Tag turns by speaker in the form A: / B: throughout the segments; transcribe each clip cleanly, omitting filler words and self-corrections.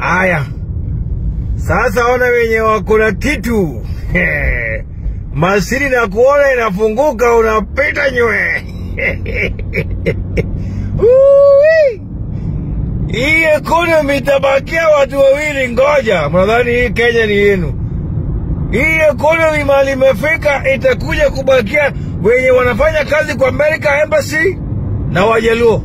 A: Aya, sasa ona wenye wakuna kitu. Masiri na kuona inafunguka, unapita nywe. Hii economy itabakia watu wawili, ngoja. Mnadhani hii Kenya ni yenu? Hii economy mali imefika itakuja kubakia wenye wanafanya kazi kwa America Embassy na Wajaluo.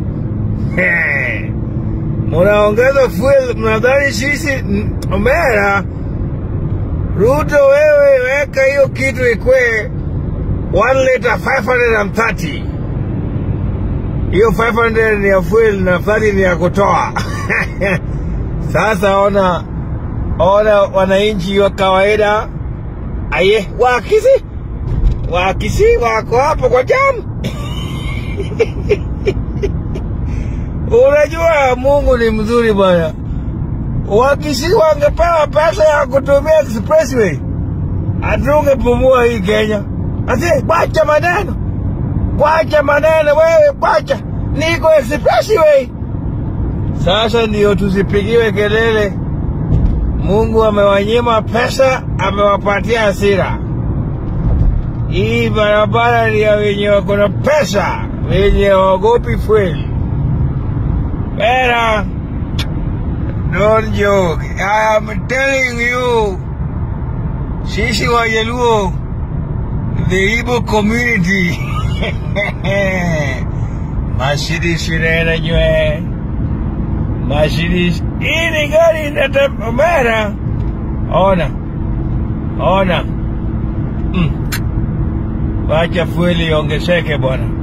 A: Munaongeza fuel, mnadhani sisi Omera. Ruto, wewe weka hiyo kitu ikwe 1 liter 530. Hiyo 500 ni ya fuel na 30 ni ya kutoa. Sasa ona wananchi wa kawaida. Aye, wakisi wako hapo kwa jamu. Unajua Mungu ni mzuri bwana. Wakisi wangepewa pesa ya kutumia expressway, hatungepumua hii Kenya. Ati wacha maneno wewe, wacha niko expressway. Sasa ndio tusipigiwe kelele. Mungu amewanyima pesa, amewapatia hasira. Hii barabara ni ya wenye wako na pesa, wenye wagopi fuel. Bera, don't joke. I am telling you, sisi Wajaluo, the Igbo community, Mercedes inaenda nywe. Mercedes, hii ni gari inatemera. Ona. Wacha fueli iongezeke bwana.